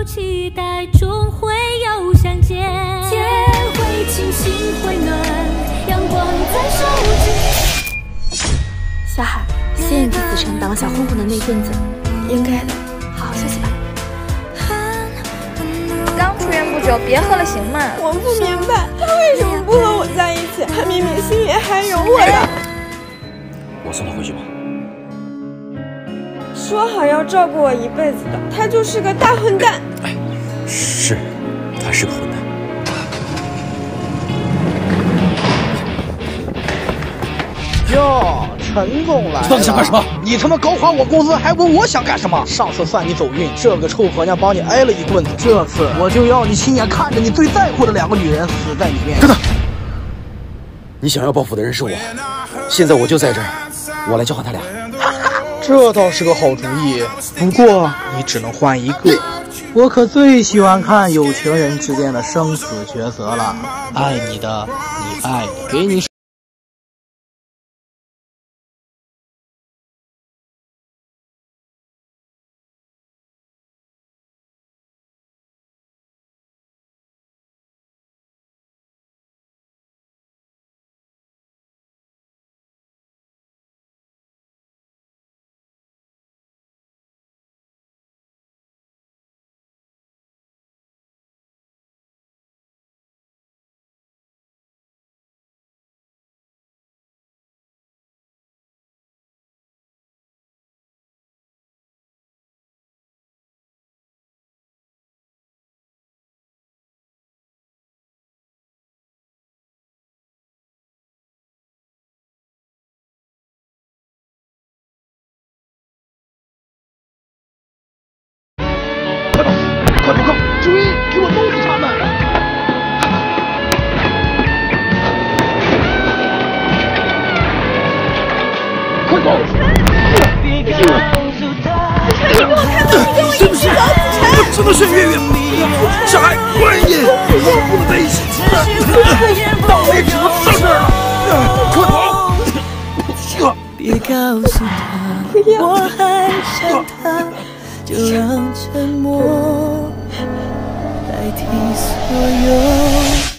期待终会有相见，天会晴，心会暖，阳光在手指。 小海，谢谢你替子晨挡了小混混的那阵子，应该的，好好休息吧。 刚出院不久，别喝了行吗？ 我不明白他为什么不和我在一起，他明明心里还有我的。 我送他回去吧。 说好要照顾我一辈子的，他就是个大混蛋。 哎，是，他是个混蛋。 哟，陈总来了！ 到底想干什么？ 你他妈搞垮我公司，还问我想干什么？上次算你走运，这个臭婆娘帮你挨了一棍子，这次我就要你亲眼看着你最在乎的2个女人死在你面前。 等等，你想要报复的人是我，现在我就在这儿，我来交换他俩。 这倒是个好主意，不过你只能换一个。我可最喜欢看有情人之间的生死抉择了。爱你的，你爱的，给你。 快跑！追！给我弄死他们！快走！ 你给我看到你跟我一起走，子晨！ 我只能选月月。小孩，不然你我们不能在一起。到为止，我到这儿了。快跑！ 别告诉他我还想他，就让沉默代替所有。